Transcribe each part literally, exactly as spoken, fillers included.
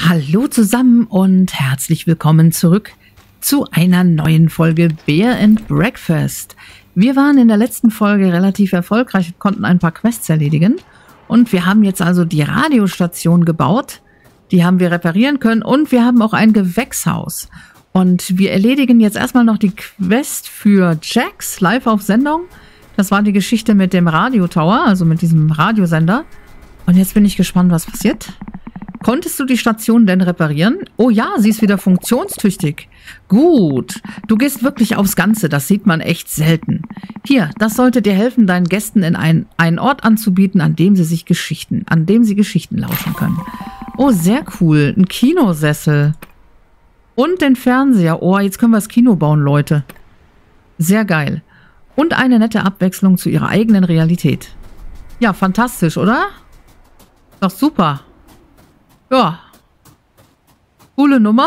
Hallo zusammen und herzlich willkommen zurück zu einer neuen Folge Bear and Breakfast. Wir waren in der letzten Folge relativ erfolgreich und konnten ein paar Quests erledigen. Und wir haben jetzt also die Radiostation gebaut. Die haben wir reparieren können und wir haben auch ein Gewächshaus. Und wir erledigen jetzt erstmal noch die Quest für Jax live auf Sendung. Das war die Geschichte mit dem Radiotower, also mit diesem Radiosender. Und jetzt bin ich gespannt, was passiert. Konntest du die Station denn reparieren? Oh ja, sie ist wieder funktionstüchtig. Gut, du gehst wirklich aufs Ganze, das sieht man echt selten. Hier, das sollte dir helfen, deinen Gästen in ein, einen Ort anzubieten, an dem sie sich Geschichten, an dem sie Geschichten lauschen können. Oh, sehr cool, ein Kinosessel. Und den Fernseher. Oh, jetzt können wir das Kino bauen, Leute. Sehr geil. Und eine nette Abwechslung zu ihrer eigenen Realität. Ja, fantastisch, oder? Doch super. Ja. Coole Nummer.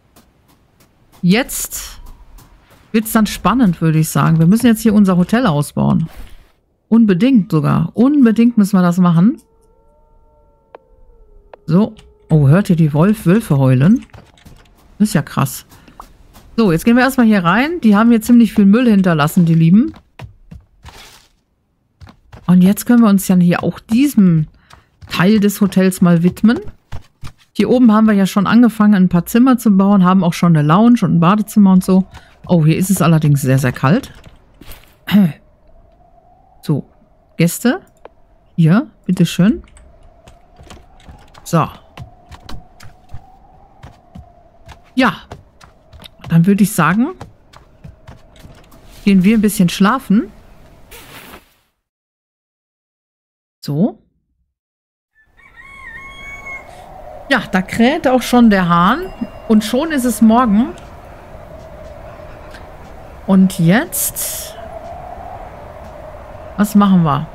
Jetzt wird es dann spannend, würde ich sagen. Wir müssen jetzt hier unser Hotel ausbauen. Unbedingt sogar. Unbedingt müssen wir das machen. So. Oh, hört ihr die Wolf Wölfe heulen? Das ist ja krass. So, jetzt gehen wir erstmal hier rein. Die haben hier ziemlich viel Müll hinterlassen, die Lieben. Und jetzt können wir uns dann hier auch diesem Teil des Hotels mal widmen. Hier oben haben wir ja schon angefangen, ein paar Zimmer zu bauen, haben auch schon eine Lounge und ein Badezimmer und so. Oh, hier ist es allerdings sehr, sehr kalt. So, Gäste. Hier, bitteschön. So. Ja, dann würde ich sagen, gehen wir ein bisschen schlafen. So. Ja, da kräht auch schon der Hahn und schon ist es morgen. Und jetzt, was machen wir?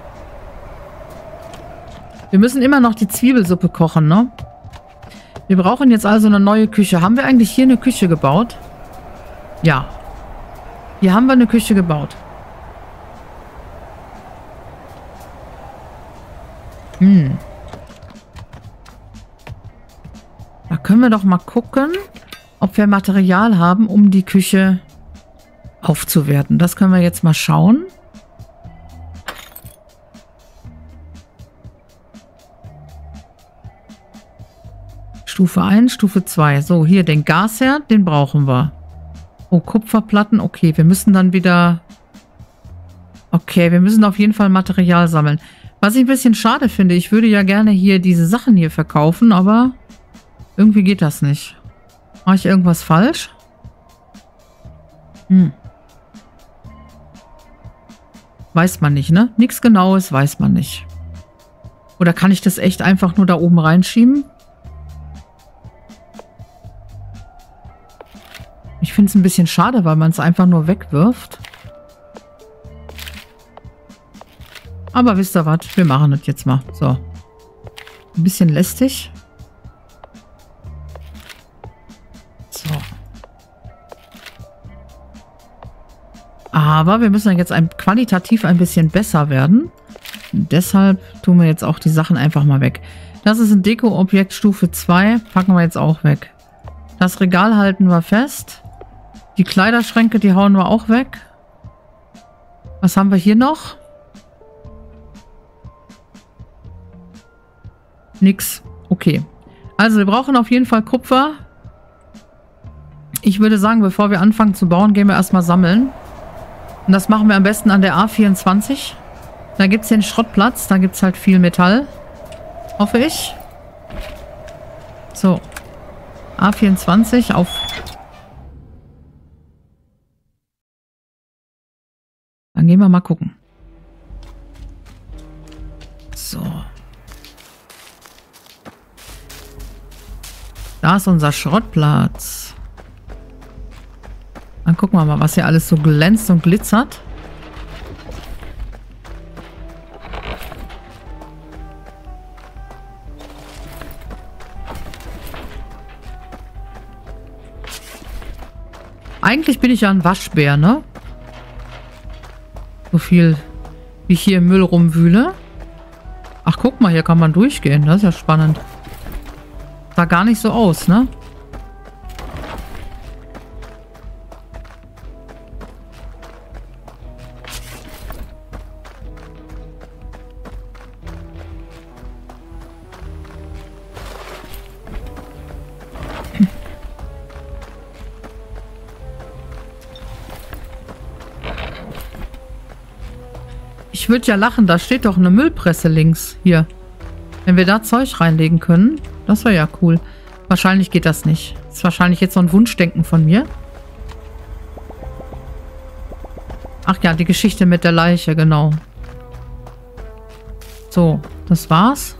Wir müssen immer noch die Zwiebelsuppe kochen, ne? Wir brauchen jetzt also eine neue Küche. Haben wir eigentlich hier eine Küche gebaut? Ja. Hier haben wir eine Küche gebaut. Hm. Da können wir doch mal gucken, ob wir Material haben, um die Küche aufzuwerten. Das können wir jetzt mal schauen. Stufe eins, Stufe zwei. So, hier den Gasherd, den brauchen wir. Oh, Kupferplatten. Okay, wir müssen dann wieder... Okay, wir müssen auf jeden Fall Material sammeln. Was ich ein bisschen schade finde, ich würde ja gerne hier diese Sachen hier verkaufen, aber irgendwie geht das nicht. Mache ich irgendwas falsch? Hm. Weiß man nicht, ne? Nichts Genaues weiß man nicht. Oder kann ich das echt einfach nur da oben reinschieben? Ich finde es ein bisschen schade, weil man es einfach nur wegwirft. Aber wisst ihr was? Wir machen das jetzt mal. So. Ein bisschen lästig. So. Aber wir müssen jetzt ein, qualitativ ein bisschen besser werden. Und deshalb tun wir jetzt auch die Sachen einfach mal weg. Das ist ein Deko-Objekt Stufe zwei. Packen wir jetzt auch weg. Das Regal halten wir fest. Die Kleiderschränke, die hauen wir auch weg. Was haben wir hier noch? Nix. Okay. Also wir brauchen auf jeden Fall Kupfer. Ich würde sagen, bevor wir anfangen zu bauen, gehen wir erstmal sammeln. Und das machen wir am besten an der A vierundzwanzig. Da gibt es den Schrottplatz. Da gibt es halt viel Metall. Hoffe ich. So. A vierundzwanzig auf... Dann gehen wir mal gucken. So. Da ist unser Schrottplatz. Dann gucken wir mal, was hier alles so glänzt und glitzert. Eigentlich bin ich ja ein Waschbär, ne? So viel, wie ich hier im Müll rumwühle. Ach, guck mal, hier kann man durchgehen. Das ist ja spannend. Sah gar nicht so aus, ne? Ich würde ja lachen, da steht doch eine Müllpresse links. Hier. Wenn wir da Zeug reinlegen können, das wäre ja cool. Wahrscheinlich geht das nicht. Das ist wahrscheinlich jetzt so ein Wunschdenken von mir. Ach ja, die Geschichte mit der Leiche, genau. So, das war's.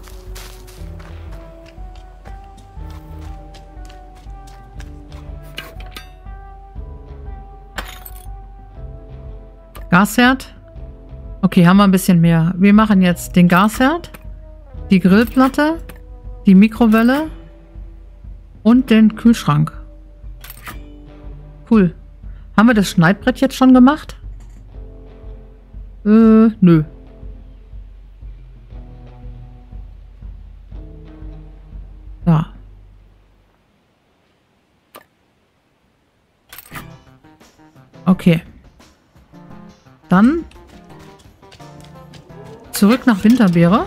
Gasherd. Okay, haben wir ein bisschen mehr. Wir machen jetzt den Gasherd, die Grillplatte, die Mikrowelle und den Kühlschrank. Cool. Haben wir das Schneidbrett jetzt schon gemacht? Äh, nö. Ja. Okay. Dann zurück nach Winterbeere.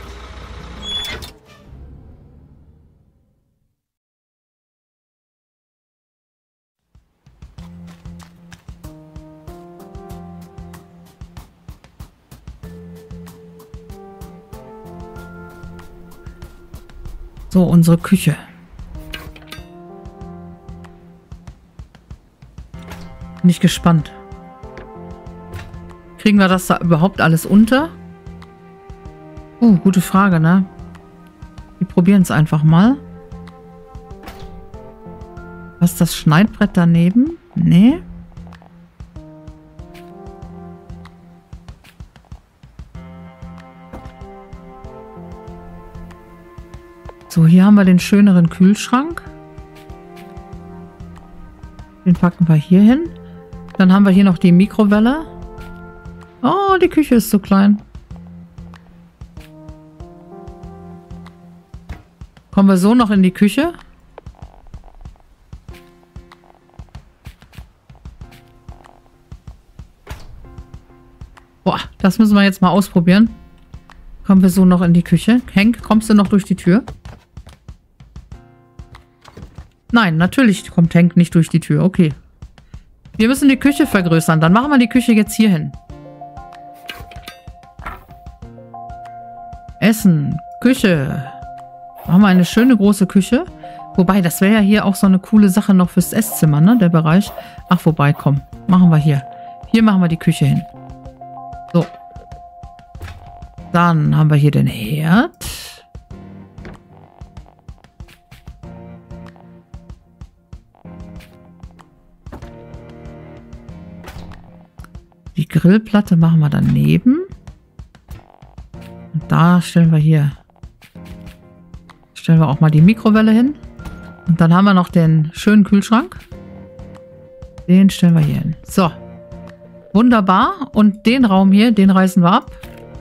So, unsere Küche. Bin ich gespannt. Kriegen wir das da überhaupt alles unter? Uh, gute Frage, ne? Wir probieren es einfach mal. Was ist das Schneidbrett daneben? Nee. So, hier haben wir den schöneren Kühlschrank. Den packen wir hier hin. Dann haben wir hier noch die Mikrowelle. Oh, die Küche ist so klein. Kommen wir so noch in die Küche? Boah, das müssen wir jetzt mal ausprobieren. Kommen wir so noch in die Küche? Henk, kommst du noch durch die Tür? Nein, natürlich kommt Henk nicht durch die Tür. Okay. Wir müssen die Küche vergrößern. Dann machen wir die Küche jetzt hier hin. Essen. Küche. Machen wir eine schöne große Küche. Wobei, das wäre ja hier auch so eine coole Sache noch fürs Esszimmer, ne? Der Bereich. Ach, wobei, komm. Machen wir hier. Hier machen wir die Küche hin. So. Dann haben wir hier den Herd. Die Grillplatte machen wir daneben. Und da stellen wir hier... Stellen wir auch mal die Mikrowelle hin. Und dann haben wir noch den schönen Kühlschrank. Den stellen wir hier hin. So. Wunderbar. Und den Raum hier, den reißen wir ab.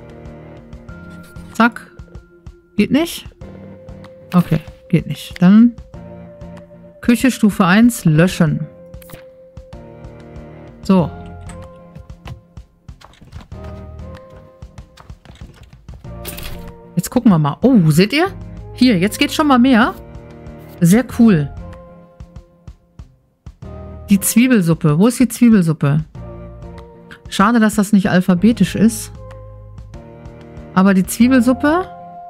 Zack. Geht nicht? Okay, geht nicht. Dann Küche Stufe eins löschen. So. Jetzt gucken wir mal. Oh, seht ihr? Hier, jetzt geht schon mal mehr. Sehr cool. Die Zwiebelsuppe. Wo ist die Zwiebelsuppe? Schade, dass das nicht alphabetisch ist. Aber die Zwiebelsuppe...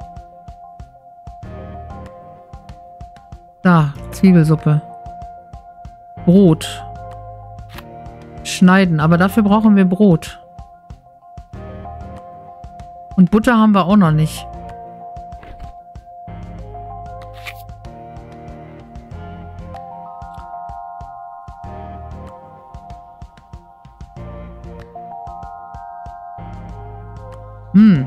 Da, Zwiebelsuppe. Brot. Schneiden, aber dafür brauchen wir Brot. Und Butter haben wir auch noch nicht. Hm.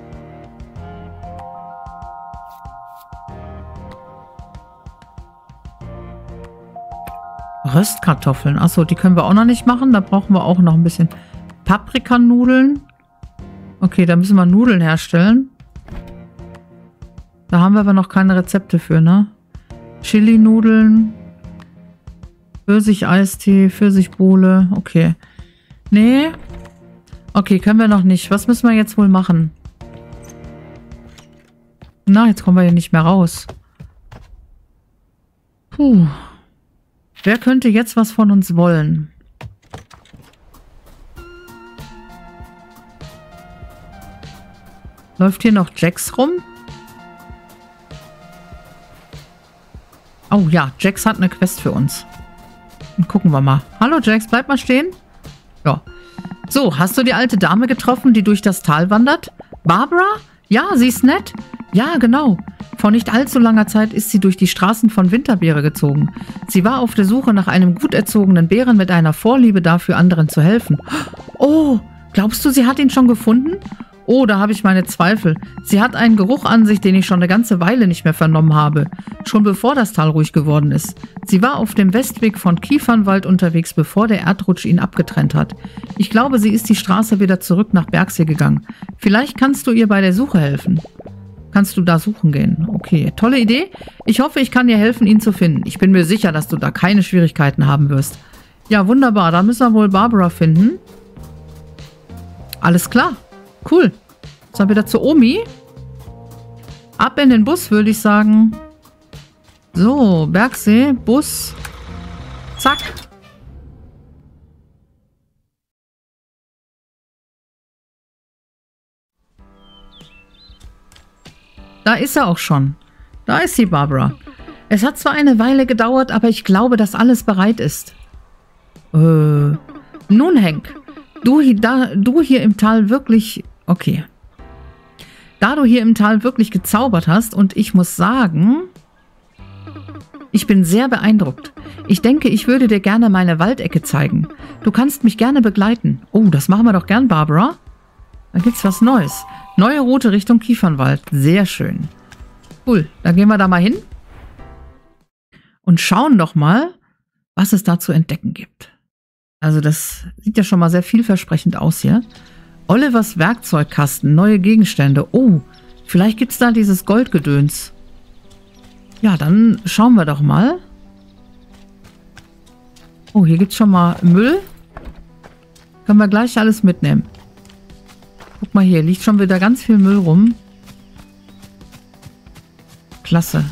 Röstkartoffeln. Achso, die können wir auch noch nicht machen. Da brauchen wir auch noch ein bisschen Paprikanudeln. Okay, da müssen wir Nudeln herstellen. Da haben wir aber noch keine Rezepte für, ne? Chili-Nudeln. Pfirsich-Eistee, Pfirsichbowle. Okay. Nee. Okay, können wir noch nicht. Was müssen wir jetzt wohl machen? Na, jetzt kommen wir hier nicht mehr raus. Puh. Wer könnte jetzt was von uns wollen? Läuft hier noch Jax rum? Oh ja, Jax hat eine Quest für uns. Dann gucken wir mal. Hallo Jax, bleib mal stehen. Ja. So, hast du die alte Dame getroffen, die durch das Tal wandert? Barbara? Ja, sie ist nett. Ja, genau. Vor nicht allzu langer Zeit ist sie durch die Straßen von Winterbeere gezogen. Sie war auf der Suche nach einem gut erzogenen Bären mit einer Vorliebe dafür, anderen zu helfen. Oh, glaubst du, sie hat ihn schon gefunden? Oh, da habe ich meine Zweifel. Sie hat einen Geruch an sich, den ich schon eine ganze Weile nicht mehr vernommen habe. Schon bevor das Tal ruhig geworden ist. Sie war auf dem Westweg von Kiefernwald unterwegs, bevor der Erdrutsch ihn abgetrennt hat. Ich glaube, sie ist die Straße wieder zurück nach Bergsee gegangen. Vielleicht kannst du ihr bei der Suche helfen. Kannst du da suchen gehen? Okay, tolle Idee. Ich hoffe, ich kann dir helfen, ihn zu finden. Ich bin mir sicher, dass du da keine Schwierigkeiten haben wirst. Ja, wunderbar. Da müssen wir wohl Barbara finden. Alles klar. Cool. Jetzt mal wieder zu Omi. Ab in den Bus, würde ich sagen. So, Bergsee, Bus. Zack. Da ist er auch schon. Da ist sie, Barbara. Es hat zwar eine Weile gedauert, aber ich glaube, dass alles bereit ist. Äh, nun, Hank. Du, da, du hier im Tal wirklich... Okay. Da du hier im Tal wirklich gezaubert hast und ich muss sagen, ich bin sehr beeindruckt. Ich denke, ich würde dir gerne meine Waldecke zeigen. Du kannst mich gerne begleiten. Oh, das machen wir doch gern, Barbara. Da gibt's was Neues. Neue Route Richtung Kiefernwald. Sehr schön. Cool, dann gehen wir da mal hin und schauen doch mal, was es da zu entdecken gibt. Also das sieht ja schon mal sehr vielversprechend aus hier. Olivers Werkzeugkasten, neue Gegenstände. Oh, vielleicht gibt es da dieses Goldgedöns. Ja, dann schauen wir doch mal. Oh, hier gibt es schon mal Müll. Können wir gleich alles mitnehmen. Guck mal hier, liegt schon wieder ganz viel Müll rum. Klasse.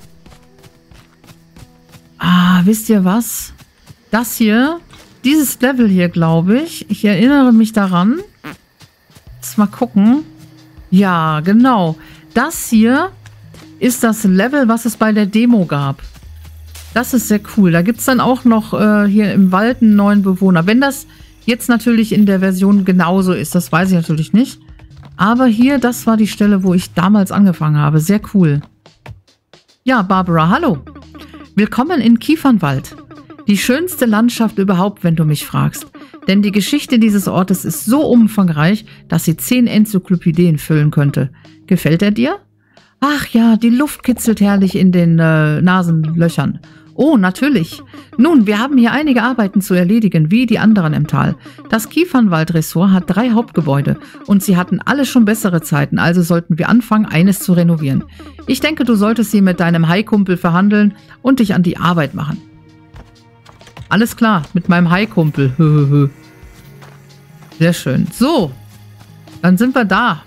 Ah, wisst ihr was? Das hier, dieses Level hier, glaube ich. Ich erinnere mich daran. Jetzt mal gucken. Ja, genau. Das hier ist das Level, was es bei der Demo gab. Das ist sehr cool. Da gibt es dann auch noch äh, hier im Wald einen neuen Bewohner. Wenn das jetzt natürlich in der Version genauso ist, das weiß ich natürlich nicht. Aber hier, das war die Stelle, wo ich damals angefangen habe. Sehr cool. Ja, Barbara, hallo. Willkommen in Kiefernwald. Die schönste Landschaft überhaupt, wenn du mich fragst. Denn die Geschichte dieses Ortes ist so umfangreich, dass sie zehn Enzyklopädien füllen könnte. Gefällt er dir? Ach ja, die Luft kitzelt herrlich in den äh, Nasenlöchern. Oh, natürlich. Nun, wir haben hier einige Arbeiten zu erledigen, wie die anderen im Tal. Das Kiefernwald-Ressort hat drei Hauptgebäude und sie hatten alle schon bessere Zeiten, also sollten wir anfangen, eines zu renovieren. Ich denke, du solltest sie mit deinem Hai-Kumpel verhandeln und dich an die Arbeit machen. Alles klar, mit meinem Hai-Kumpel. Sehr schön. So, dann sind wir da.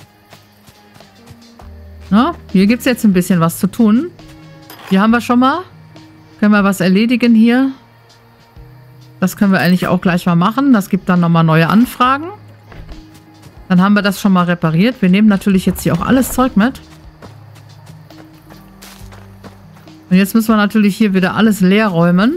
Na, hier gibt es jetzt ein bisschen was zu tun. Hier haben wir schon mal. Können wir was erledigen hier? Das können wir eigentlich auch gleich mal machen. Das gibt dann nochmal neue Anfragen. Dann haben wir das schon mal repariert. Wir nehmen natürlich jetzt hier auch alles Zeug mit. Und jetzt müssen wir natürlich hier wieder alles leer räumen.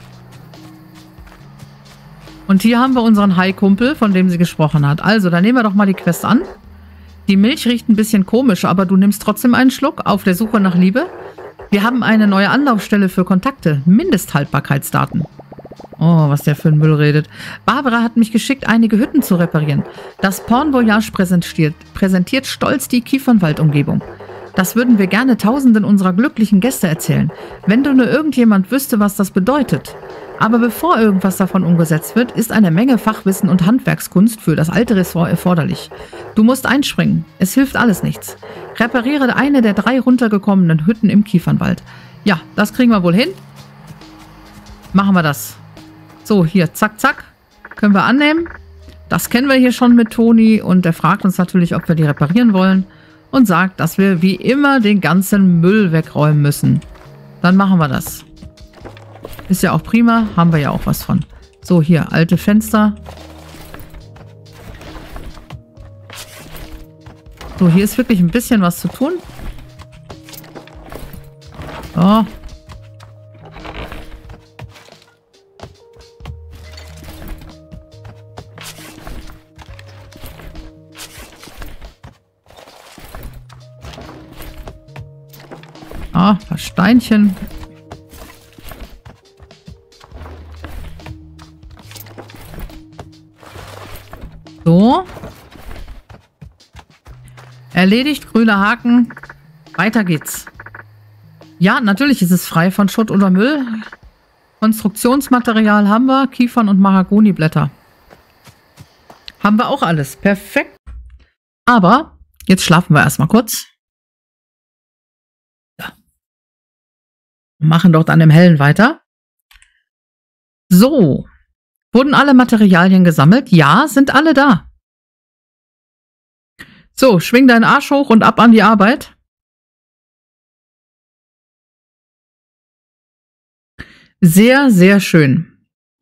Und hier haben wir unseren Hai-Kumpel, von dem sie gesprochen hat. Also, dann nehmen wir doch mal die Quest an. Die Milch riecht ein bisschen komisch, aber du nimmst trotzdem einen Schluck. Auf der Suche nach Liebe. Wir haben eine neue Anlaufstelle für Kontakte. Mindesthaltbarkeitsdaten. Oh, was der für ein Müll redet. Barbara hat mich geschickt, einige Hütten zu reparieren. Das Porn Voyage präsentiert, präsentiert stolz die Kiefernwald-Umgebung. Das würden wir gerne Tausenden unserer glücklichen Gäste erzählen. Wenn du nur irgendjemand wüsste, was das bedeutet. Aber bevor irgendwas davon umgesetzt wird, ist eine Menge Fachwissen und Handwerkskunst für das alte Ressort erforderlich. Du musst einspringen. Es hilft alles nichts. Repariere eine der drei runtergekommenen Hütten im Kiefernwald. Ja, das kriegen wir wohl hin. Machen wir das. So, hier, zack, zack. Können wir annehmen. Das kennen wir hier schon mit Toni. Und er fragt uns natürlich, ob wir die reparieren wollen. Und sagt, dass wir wie immer den ganzen Müll wegräumen müssen. Dann machen wir das. Ist ja auch prima. Haben wir ja auch was von. So, hier, alte Fenster. So, hier ist wirklich ein bisschen was zu tun. So. Ah, ein paar Steinchen. So. Erledigt, grüner Haken. Weiter geht's. Ja, natürlich ist es frei von Schutt oder Müll. Konstruktionsmaterial haben wir. Kiefern- und Mahagoniblätter. Haben wir auch alles. Perfekt. Aber jetzt schlafen wir erstmal kurz. Ja. Machen dort an dem Hellen weiter. So. Wurden alle Materialien gesammelt? Ja, sind alle da. So, schwing deinen Arsch hoch und ab an die Arbeit. Sehr, sehr schön.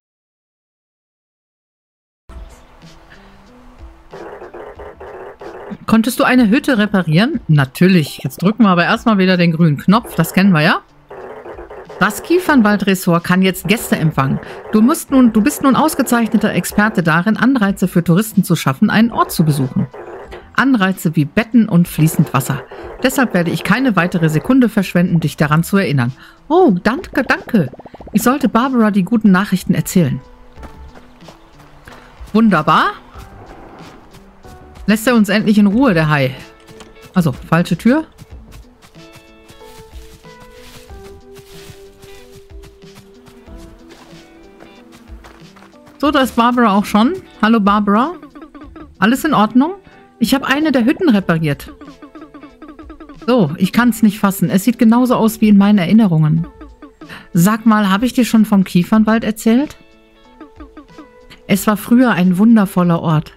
Konntest du eine Hütte reparieren? Natürlich. Jetzt drücken wir aber erstmal wieder den grünen Knopf. Das kennen wir ja. Das Kiefernwald-Ressort kann jetzt Gäste empfangen. Du, musst nun, du bist nun ausgezeichneter Experte darin, Anreize für Touristen zu schaffen, einen Ort zu besuchen. Anreize wie Betten und fließend Wasser. Deshalb werde ich keine weitere Sekunde verschwenden, dich daran zu erinnern. Oh, danke, danke. Ich sollte Barbara die guten Nachrichten erzählen. Wunderbar. Lässt er uns endlich in Ruhe, der Hai. Also, falsche Tür. So, da ist Barbara auch schon. Hallo Barbara. Alles in Ordnung? Ich habe eine der Hütten repariert. So, ich kann es nicht fassen. Es sieht genauso aus wie in meinen Erinnerungen. Sag mal, habe ich dir schon vom Kiefernwald erzählt? Es war früher ein wundervoller Ort.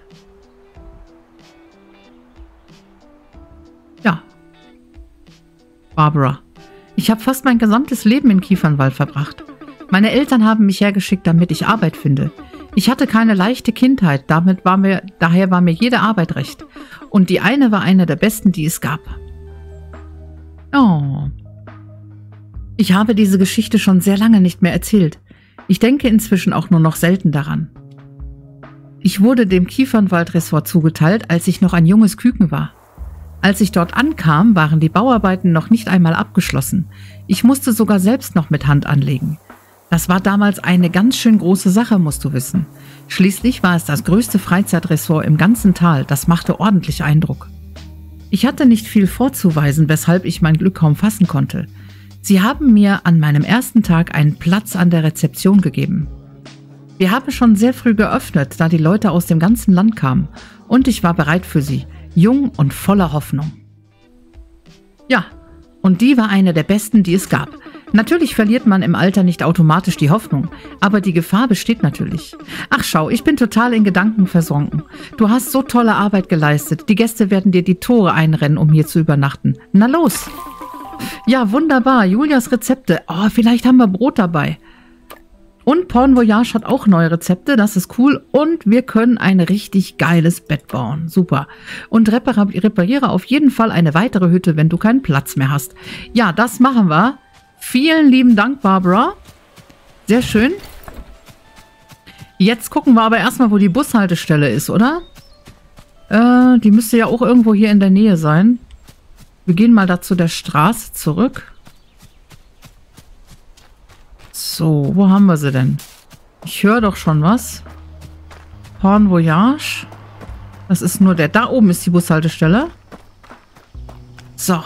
Ja. Barbara. Ich habe fast mein gesamtes Leben in Kiefernwald verbracht. Meine Eltern haben mich hergeschickt, damit ich Arbeit finde. Ich hatte keine leichte Kindheit, damit war mir, daher war mir jede Arbeit recht. Und die eine war eine der besten, die es gab. Oh. Ich habe diese Geschichte schon sehr lange nicht mehr erzählt. Ich denke inzwischen auch nur noch selten daran. Ich wurde dem Kiefernwald-Ressort zugeteilt, als ich noch ein junges Küken war. Als ich dort ankam, waren die Bauarbeiten noch nicht einmal abgeschlossen. Ich musste sogar selbst noch mit Hand anlegen. Das war damals eine ganz schön große Sache, musst du wissen. Schließlich war es das größte Freizeitressort im ganzen Tal. Das machte ordentlich Eindruck. Ich hatte nicht viel vorzuweisen, weshalb ich mein Glück kaum fassen konnte. Sie haben mir an meinem ersten Tag einen Platz an der Rezeption gegeben. Wir haben schon sehr früh geöffnet, da die Leute aus dem ganzen Land kamen. Und ich war bereit für sie, jung und voller Hoffnung. Ja, und die war eine der besten, die es gab. Natürlich verliert man im Alter nicht automatisch die Hoffnung, aber die Gefahr besteht natürlich. Ach schau, ich bin total in Gedanken versunken. Du hast so tolle Arbeit geleistet. Die Gäste werden dir die Tore einrennen, um hier zu übernachten. Na los! Ja, wunderbar. Julias Rezepte. Oh, vielleicht haben wir Brot dabei. Und Porn Voyage hat auch neue Rezepte. Das ist cool. Und wir können ein richtig geiles Bett bauen. Super. Und repar- repariere auf jeden Fall eine weitere Hütte, wenn du keinen Platz mehr hast. Ja, das machen wir. Vielen lieben Dank, Barbara. Sehr schön. Jetzt gucken wir aber erstmal, wo die Bushaltestelle ist, oder? Äh, die müsste ja auch irgendwo hier in der Nähe sein. Wir gehen mal da zu der Straße zurück. So, wo haben wir sie denn? Ich höre doch schon was. Porn Voyage. Das ist nur der. Da oben ist die Bushaltestelle. So.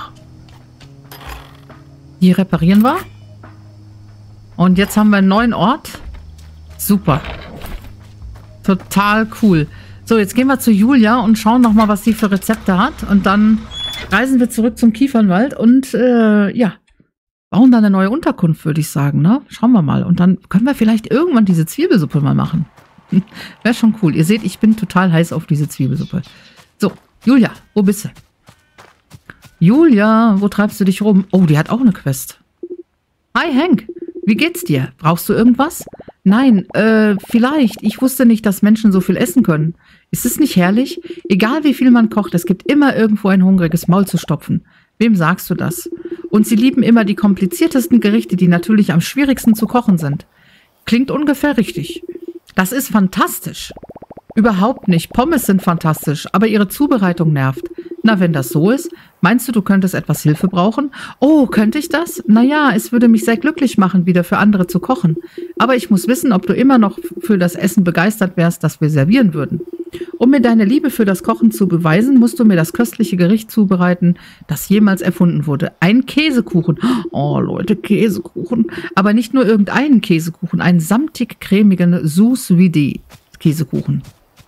Die reparieren wir. Und jetzt haben wir einen neuen Ort. Super. Total cool. So, jetzt gehen wir zu Julia und schauen nochmal, was sie für Rezepte hat. Und dann reisen wir zurück zum Kiefernwald. Und äh, ja, bauen da eine neue Unterkunft, würde ich sagen, ne? Schauen wir mal. Und dann können wir vielleicht irgendwann diese Zwiebelsuppe mal machen. Wäre schon cool. Ihr seht, ich bin total heiß auf diese Zwiebelsuppe. So, Julia, wo bist du? Julia, wo treibst du dich rum? Oh, die hat auch eine Quest. Hi, Hank. Wie geht's dir? Brauchst du irgendwas? Nein, äh, vielleicht. Ich wusste nicht, dass Menschen so viel essen können. Ist es nicht herrlich? Egal wie viel man kocht, es gibt immer irgendwo ein hungriges Maul zu stopfen. Wem sagst du das? Und sie lieben immer die kompliziertesten Gerichte, die natürlich am schwierigsten zu kochen sind. Klingt ungefähr richtig. Das ist fantastisch. Überhaupt nicht. Pommes sind fantastisch, aber ihre Zubereitung nervt. Na, wenn das so ist, meinst du, du könntest etwas Hilfe brauchen? Oh, könnte ich das? Naja, es würde mich sehr glücklich machen, wieder für andere zu kochen. Aber ich muss wissen, ob du immer noch für das Essen begeistert wärst, das wir servieren würden. Um mir deine Liebe für das Kochen zu beweisen, musst du mir das köstliche Gericht zubereiten, das jemals erfunden wurde. Ein Käsekuchen. Oh, Leute, Käsekuchen. Aber nicht nur irgendeinen Käsekuchen, einen samtig-cremigen Sous Vide Käsekuchen.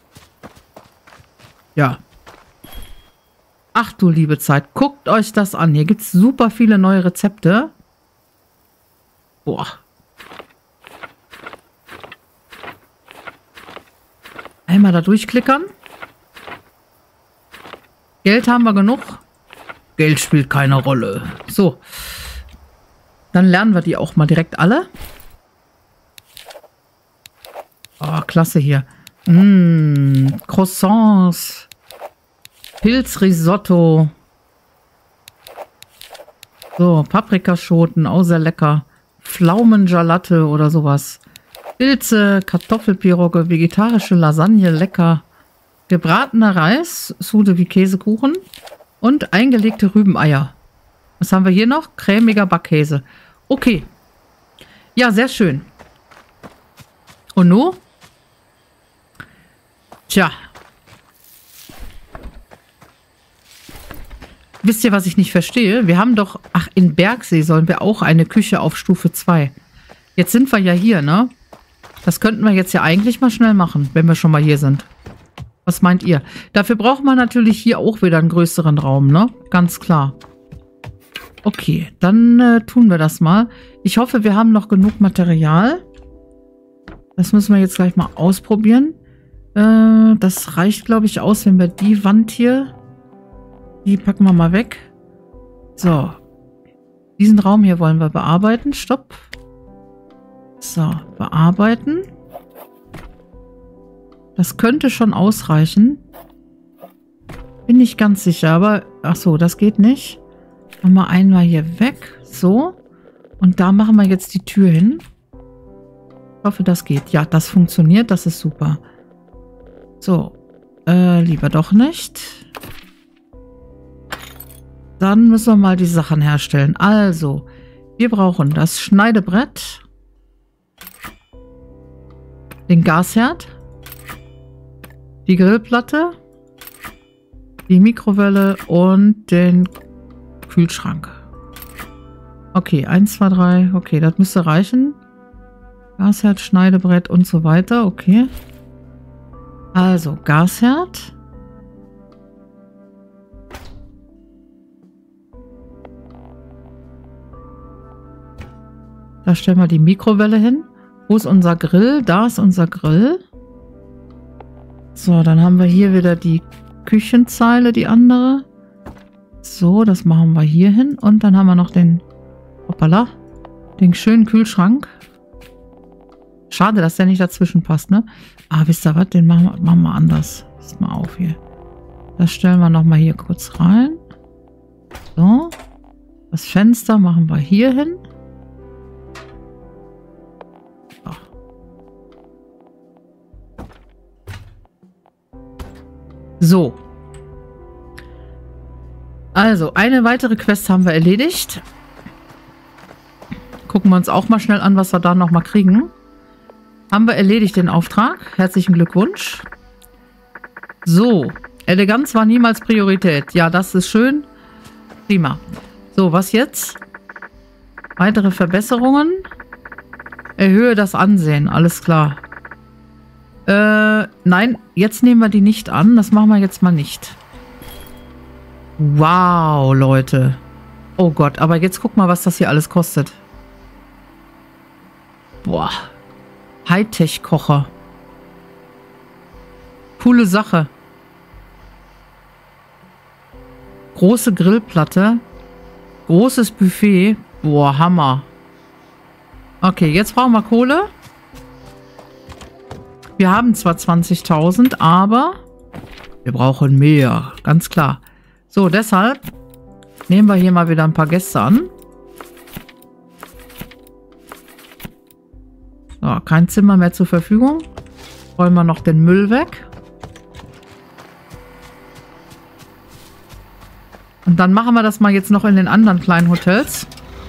Ja. Ach du liebe Zeit, guckt euch das an. Hier gibt es super viele neue Rezepte. Boah. Einmal da durchklickern. Geld haben wir genug. Geld spielt keine Rolle. So. Dann lernen wir die auch mal direkt alle. Oh, klasse hier. Mmh, Croissants. Pilzrisotto. So, Paprikaschoten, auch sehr lecker. Pflaumengelatte oder sowas. Pilze, Kartoffelpirogge, vegetarische Lasagne, lecker. Gebratener Reis, Sude wie Käsekuchen. Und eingelegte Rübeneier. Was haben wir hier noch? Cremiger Backkäse. Okay. Ja, sehr schön. Und nun? Tja. Wisst ihr, was ich nicht verstehe? Wir haben doch... Ach, in Bergsee sollen wir auch eine Küche auf Stufe zwei. Jetzt sind wir ja hier, ne? Das könnten wir jetzt ja eigentlich mal schnell machen, wenn wir schon mal hier sind. Was meint ihr? Dafür braucht man natürlich hier auch wieder einen größeren Raum, ne? Ganz klar. Okay, dann äh, tun wir das mal. Ich hoffe, wir haben noch genug Material. Das müssen wir jetzt gleich mal ausprobieren. Äh, das reicht, glaube ich, aus, wenn wir die Wand hier... Die packen wir mal weg. So. Diesen Raum hier wollen wir bearbeiten. Stopp. So, bearbeiten. Das könnte schon ausreichen. Bin nicht ganz sicher, aber... Ach so, das geht nicht. Machen wir einmal hier weg. So. Und da machen wir jetzt die Tür hin. Ich hoffe, das geht. Ja, das funktioniert. Das ist super. So. Äh, lieber doch nicht. Dann müssen wir mal die Sachen herstellen. Also, wir brauchen das Schneidebrett, den Gasherd, die Grillplatte, die Mikrowelle und den Kühlschrank. Okay, eins, zwei, drei. Okay, das müsste reichen. Gasherd, Schneidebrett und so weiter. Okay. Also, Gasherd. Da stellen wir die Mikrowelle hin. Wo ist unser Grill? Da ist unser Grill. So, dann haben wir hier wieder die Küchenzeile, die andere. So, das machen wir hier hin. Und dann haben wir noch den, hoppala, den schönen Kühlschrank. Schade, dass der nicht dazwischen passt, ne? Ah, wisst ihr was? Den machen wir, machen wir anders. Pass mal auf hier. Das stellen wir nochmal hier kurz rein. So. Das Fenster machen wir hier hin. So. Also, eine weitere Quest haben wir erledigt. Gucken wir uns auch mal schnell an, was wir da nochmal kriegen. Haben wir erledigt den Auftrag. Herzlichen Glückwunsch. So. Eleganz war niemals Priorität. Ja, das ist schön. Prima. So, was jetzt? Weitere Verbesserungen. Erhöhe das Ansehen. Alles klar. Äh, nein, jetzt nehmen wir die nicht an. Das machen wir jetzt mal nicht. Wow, Leute. Oh Gott, aber jetzt guck mal, was das hier alles kostet. Boah. Hightech-Kocher. Coole Sache. Große Grillplatte. Großes Buffet. Boah, Hammer. Okay, jetzt brauchen wir Kohle. Wir haben zwar zwanzigtausend, aber wir brauchen mehr. Ganz klar. So, deshalb nehmen wir hier mal wieder ein paar Gäste an. So, kein Zimmer mehr zur Verfügung. Räumen wir noch den Müll weg. Und dann machen wir das mal jetzt noch in den anderen kleinen Hotels.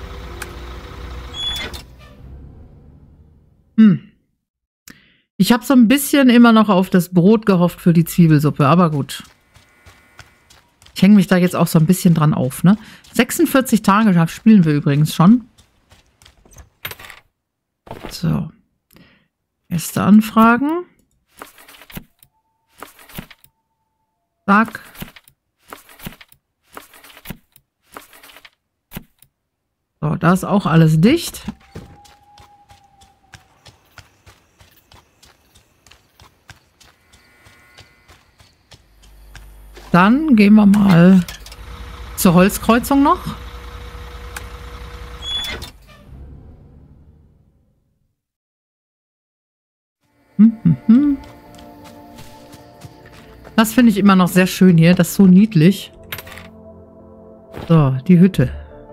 Hm. Ich habe so ein bisschen immer noch auf das Brot gehofft für die Zwiebelsuppe, aber gut. Ich hänge mich da jetzt auch so ein bisschen dran auf, ne? sechsundvierzig Tage spielen wir übrigens schon. So. Erste Anfragen. Zack. So, da ist auch alles dicht. Dann gehen wir mal zur Holzkreuzung noch. Hm, hm, hm. Das finde ich immer noch sehr schön hier. Das ist so niedlich. So, die Hütte.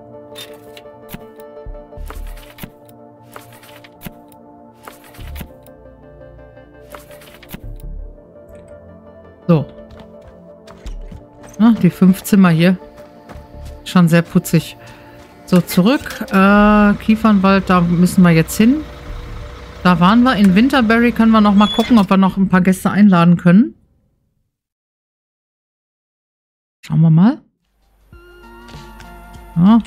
So. Na, die fünf Zimmer hier. Schon sehr putzig. So, zurück. Äh, Kiefernwald, da müssen wir jetzt hin. Da waren wir. In Winterberry können wir noch mal gucken, ob wir noch ein paar Gäste einladen können. Schauen wir mal. Ja.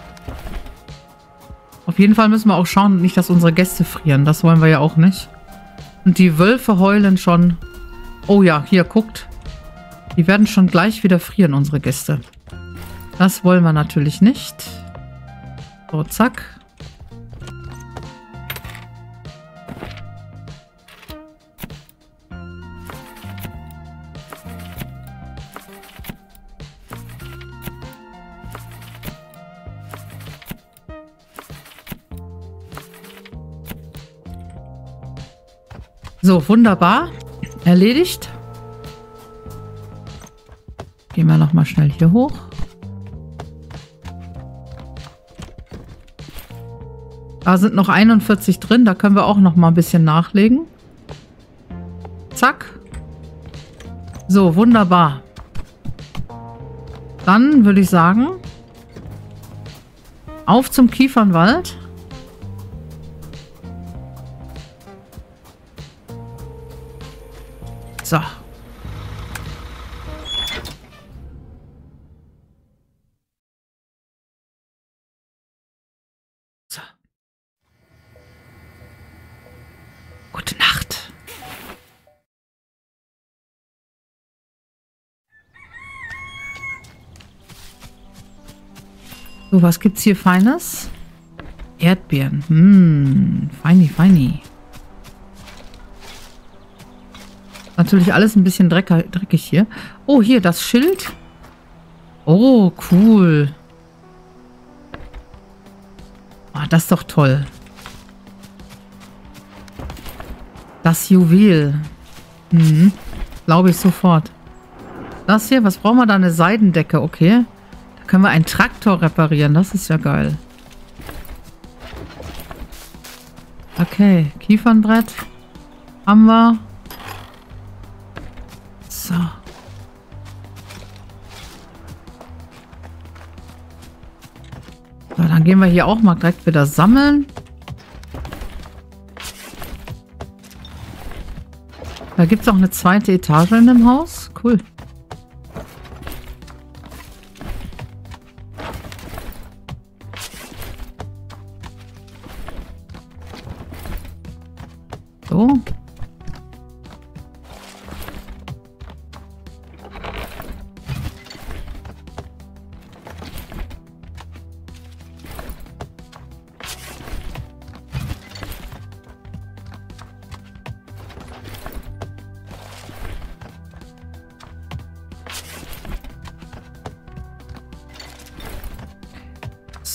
Auf jeden Fall müssen wir auch schauen, nicht, dass unsere Gäste frieren. Das wollen wir ja auch nicht. Und die Wölfe heulen schon. Oh ja, hier, guckt. Die werden schon gleich wieder frieren, unsere Gäste. Das wollen wir natürlich nicht. So, zack. So, wunderbar. Erledigt. Gehen wir noch mal schnell hier hoch. Da sind noch einundvierzig drin. Da können wir auch noch mal ein bisschen nachlegen. Zack. So, wunderbar. Dann würde ich sagen, auf zum Kiefernwald. So. So. Gute Nacht. So, was gibt's hier Feines? Erdbeeren. Hm, feini, feini. Natürlich alles ein bisschen dreckig hier. Oh, hier das Schild. Oh, cool. Ah, das ist doch toll. Das Juwel. Mhm. Glaube ich sofort. Das hier, was brauchen wir da? Eine Seidendecke, okay. Da können wir einen Traktor reparieren. Das ist ja geil. Okay, Kiefernbrett. Haben wir. So. So, dann gehen wir hier auch mal direkt wieder sammeln. Da gibt es auch eine zweite Etage in dem Haus. Cool. So.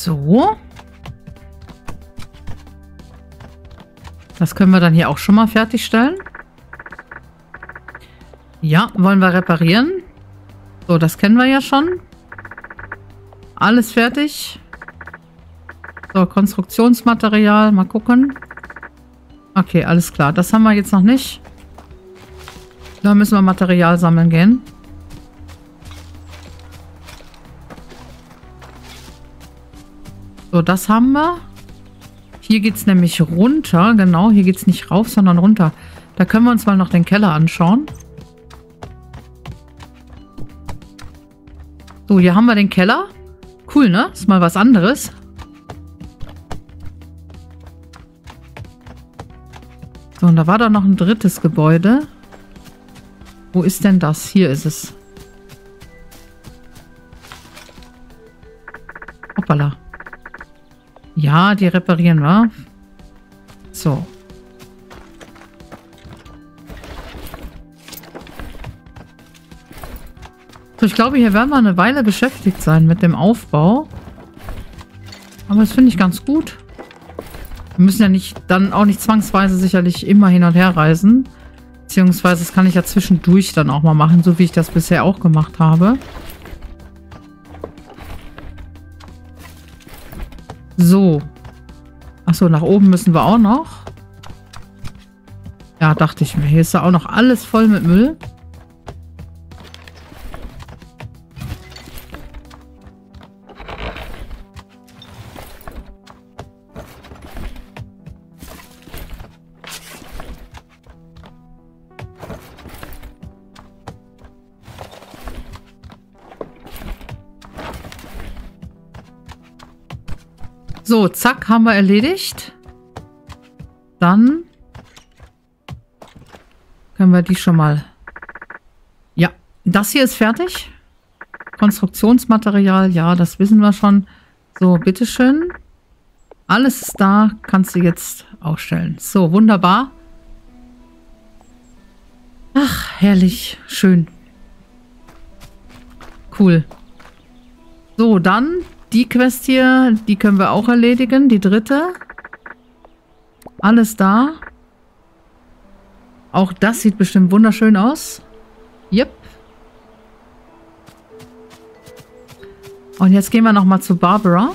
So. Das können wir dann hier auch schon mal fertigstellen. Ja, wollen wir reparieren. So, das kennen wir ja schon. Alles fertig. So, Konstruktionsmaterial. Mal gucken. Okay, alles klar. Das haben wir jetzt noch nicht. Da müssen wir Material sammeln gehen. So, das haben wir. Hier geht es nämlich runter. Genau, hier geht es nicht rauf, sondern runter. Da können wir uns mal noch den Keller anschauen. So, hier haben wir den Keller. Cool, ne? Ist mal was anderes. So, und da war da noch ein drittes Gebäude. Wo ist denn das? Hier ist es. Hoppala. Ja, die reparieren wir. So. So, ich glaube, hier werden wir eine Weile beschäftigt sein mit dem Aufbau. Aber das finde ich ganz gut. Wir müssen ja nicht, dann auch nicht zwangsweise sicherlich immer hin und her reisen. Beziehungsweise das kann ich ja zwischendurch dann auch mal machen, so wie ich das bisher auch gemacht habe. So. Achso, nach oben müssen wir auch noch. Ja, dachte ich mir. Hier ist ja auch noch alles voll mit Müll. So, zack, haben wir erledigt. Dann können wir die schon mal... Ja, das hier ist fertig. Konstruktionsmaterial, ja, das wissen wir schon. So, bitteschön. Alles ist da, kannst du jetzt ausstellen. So, wunderbar. Ach, herrlich, schön. Cool. So, dann... Die Quest hier, die können wir auch erledigen. Die dritte. Alles da. Auch das sieht bestimmt wunderschön aus. Yep. Und jetzt gehen wir nochmal zu Barbara.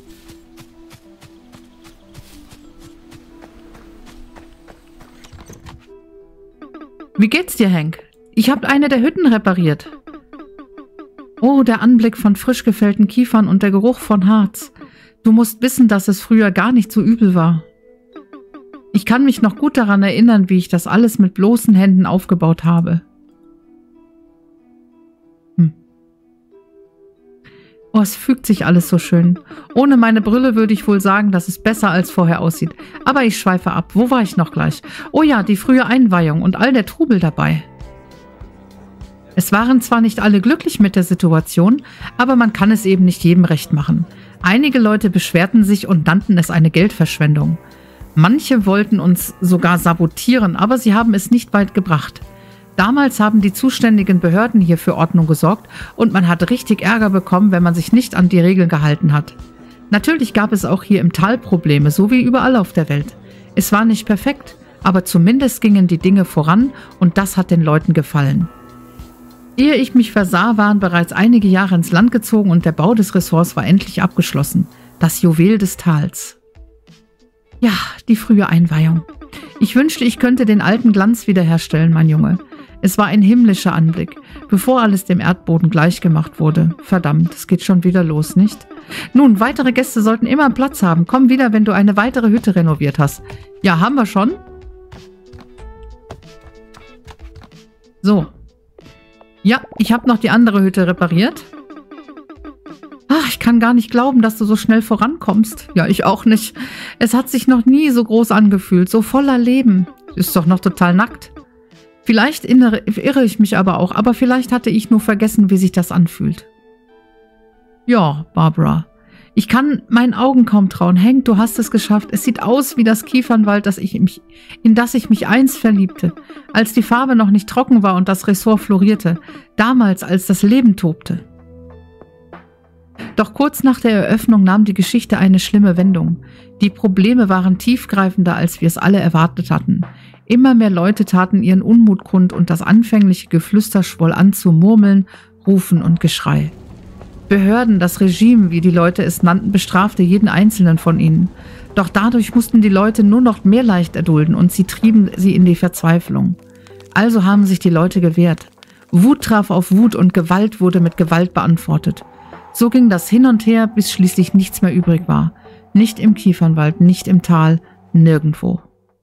Wie geht's dir, Hank? Ich habe eine der Hütten repariert. Oh, der Anblick von frisch gefällten Kiefern und der Geruch von Harz. Du musst wissen, dass es früher gar nicht so übel war. Ich kann mich noch gut daran erinnern, wie ich das alles mit bloßen Händen aufgebaut habe. Hm. Oh, es fügt sich alles so schön. Ohne meine Brille würde ich wohl sagen, dass es besser als vorher aussieht. Aber ich schweife ab. Wo war ich noch gleich? Oh ja, die frühe Einweihung und all der Trubel dabei. Es waren zwar nicht alle glücklich mit der Situation, aber man kann es eben nicht jedem recht machen. Einige Leute beschwerten sich und nannten es eine Geldverschwendung. Manche wollten uns sogar sabotieren, aber sie haben es nicht weit gebracht. Damals haben die zuständigen Behörden hier für Ordnung gesorgt und man hat richtig Ärger bekommen, wenn man sich nicht an die Regeln gehalten hat. Natürlich gab es auch hier im Tal Probleme, so wie überall auf der Welt. Es war nicht perfekt, aber zumindest gingen die Dinge voran und das hat den Leuten gefallen. Ehe ich mich versah, waren bereits einige Jahre ins Land gezogen und der Bau des Ressorts war endlich abgeschlossen. Das Juwel des Tals. Ja, die frühe Einweihung. Ich wünschte, ich könnte den alten Glanz wiederherstellen, mein Junge. Es war ein himmlischer Anblick, bevor alles dem Erdboden gleichgemacht wurde. Verdammt, es geht schon wieder los, nicht? Nun, weitere Gäste sollten immer Platz haben. Komm wieder, wenn du eine weitere Hütte renoviert hast. Ja, haben wir schon. So. Ja, ich habe noch die andere Hütte repariert. Ach, ich kann gar nicht glauben, dass du so schnell vorankommst. Ja, ich auch nicht. Es hat sich noch nie so groß angefühlt, so voller Leben. Ist doch noch total nackt. Vielleicht irre, irre ich mich aber auch, aber vielleicht hatte ich nur vergessen, wie sich das anfühlt. Ja, Barbara. Ich kann meinen Augen kaum trauen. Hank, du hast es geschafft. Es sieht aus wie das Kiefernwald, das ich mich, in das ich mich einst verliebte. Als die Farbe noch nicht trocken war und das Ressort florierte. Damals, als das Leben tobte. Doch kurz nach der Eröffnung nahm die Geschichte eine schlimme Wendung. Die Probleme waren tiefgreifender, als wir es alle erwartet hatten. Immer mehr Leute taten ihren Unmut kund und das anfängliche Geflüster schwoll an zu Murmeln, Rufen und Geschrei. Behörden, das Regime, wie die Leute es nannten, bestrafte jeden einzelnen von ihnen. Doch dadurch mussten die Leute nur noch mehr Leid erdulden und sie trieben sie in die Verzweiflung. Also haben sich die Leute gewehrt. Wut traf auf Wut und Gewalt wurde mit Gewalt beantwortet. So ging das hin und her, bis schließlich nichts mehr übrig war. Nicht im Kiefernwald, nicht im Tal, nirgendwo.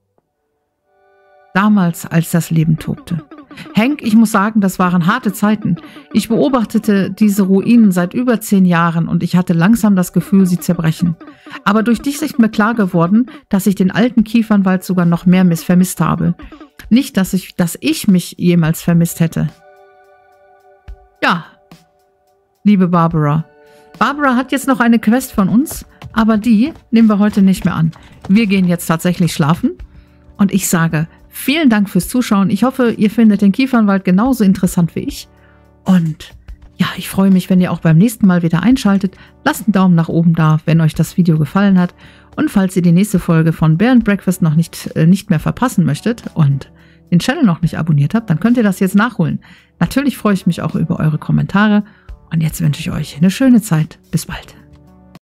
Damals, als das Leben tobte. Hank, ich muss sagen, das waren harte Zeiten. Ich beobachtete diese Ruinen seit über zehn Jahren und ich hatte langsam das Gefühl, sie zerbrechen. Aber durch dich ist mir klar geworden, dass ich den alten Kiefernwald sogar noch mehr miss vermisst habe. Nicht, dass ich, dass ich mich jemals vermisst hätte. Ja, liebe Barbara. Barbara hat jetzt noch eine Quest von uns, aber die nehmen wir heute nicht mehr an. Wir gehen jetzt tatsächlich schlafen und ich sage vielen Dank fürs Zuschauen. Ich hoffe, ihr findet den Kiefernwald genauso interessant wie ich. Und ja, ich freue mich, wenn ihr auch beim nächsten Mal wieder einschaltet. Lasst einen Daumen nach oben da, wenn euch das Video gefallen hat. Und falls ihr die nächste Folge von Bear and Breakfast noch nicht, äh, nicht mehr verpassen möchtet und den Channel noch nicht abonniert habt, dann könnt ihr das jetzt nachholen. Natürlich freue ich mich auch über eure Kommentare. Und jetzt wünsche ich euch eine schöne Zeit. Bis bald.